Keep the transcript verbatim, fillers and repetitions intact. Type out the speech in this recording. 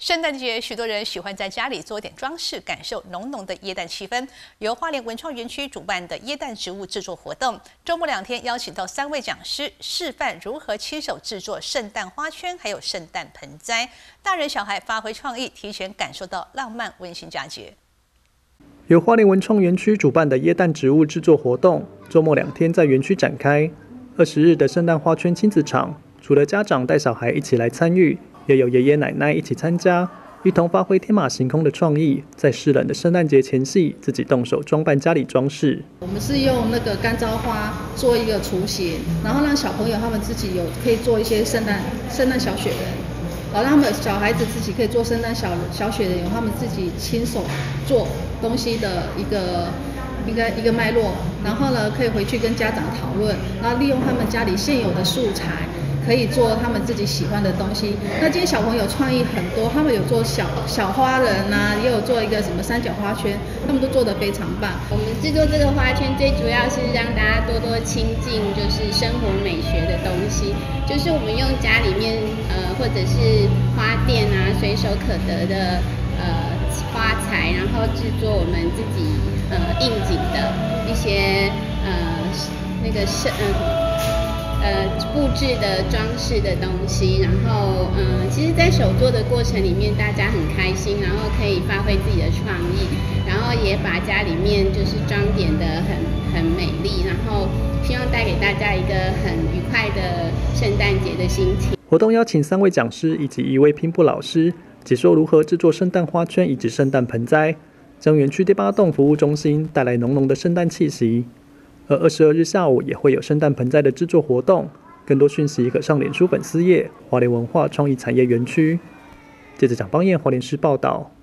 圣诞节，许多人喜欢在家里做一点装饰，感受浓浓的耶诞气氛。由花莲文创园区主办的耶诞植物制作活动，周末两天邀请到三位讲师示范如何亲手制作圣诞花圈，还有圣诞盆栽。大人小孩发挥创意，提前感受到浪漫温馨佳节。 由花莲文创园区主办的耶诞植物制作活动，周末两天在园区展开。二十日的圣诞花圈亲子场，除了家长带小孩一起来参与，也有爷爷奶奶一起参加，一同发挥天马行空的创意，在湿冷的圣诞节前夕，自己动手装扮家里装饰。 我们是用那个干燥花做一个雏形，然后让小朋友他们自己有可以做一些圣诞圣诞小雪人，好让他们小孩子自己可以做圣诞小小雪人，有他们自己亲手做东西的一个一个一个脉络，然后呢可以回去跟家长讨论，然后利用他们家里现有的素材。可以做他们自己喜欢的东西。那今天小朋友创意很多，他们有做小小花人啊，也有做一个什么三角花圈，他们都做得非常棒。 我们制作这个花圈，最主要是让大家多多亲近，就是生活美学的东西，就是我们用家里面呃或者是花店啊随手可得的呃花材，然后制作我们自己呃应景的一些呃那个是嗯。呃，布置的装饰的东西，然后嗯、呃，其实，在手做的过程里面，大家很开心，然后可以发挥自己的创意，然后也把家里面就是装点得很很美丽，然后希望带给大家一个很愉快的圣诞节的心情。 活动邀请三位讲师以及一位拼布老师，解说如何制作圣诞花圈以及圣诞盆栽，将园区第八栋服务中心带来浓浓的圣诞气息。而二十二日下午也会有圣诞盆栽的制作活动，更多讯息可上脸书粉丝页花莲文化创意产业园区。记者蒋邦彦花莲市报道。